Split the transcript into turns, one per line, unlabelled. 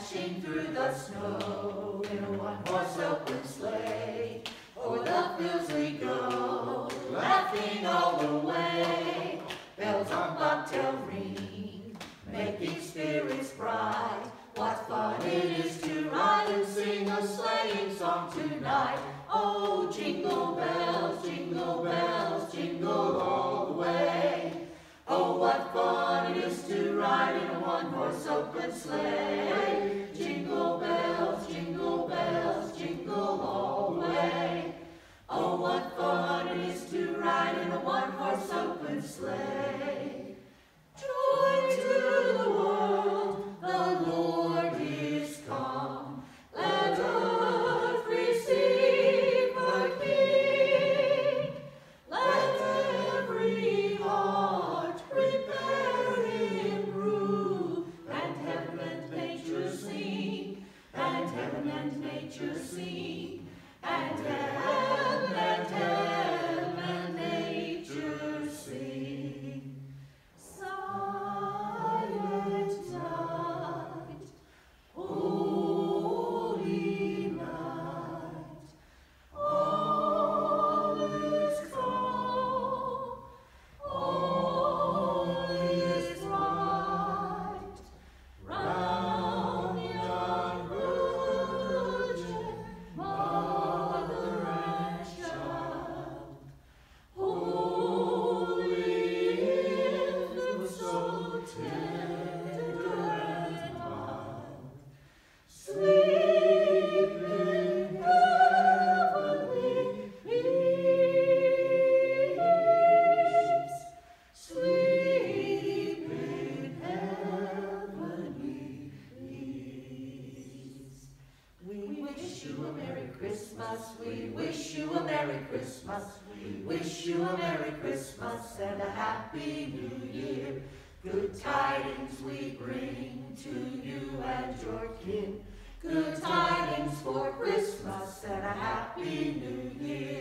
dashing through the snow in a one-horse open sleigh. O'er the fields we go, laughing all the way. Bells on bobtail ring, making spirits bright. What fun it is to ride and sing a sleighing song tonight. Oh, jingle bells, jingle all the way. Oh, what fun it is to ride in a one-horse open sleigh. Jingle bells, jingle all the way. Oh, what fun it is to ride in a one-horse open sleigh. Joy to the world, the Lord is come. Let earth receive her King. Let every heart prepare him room, and heaven and nature sing, and heaven and nature sing, and heaven and nature sing. Silent night, holy night, all is calm, all is bright. Round young virgin, mother and child, holy infant, so tender and mild, sleep in heavenly peace, sleep in heavenly peace. We wish you a Merry Christmas, we wish you a Merry Christmas, we wish you a Merry Christmas and a Happy New Year. Good tidings we bring to you and your kin. Good tidings for Christmas and a Happy New Year.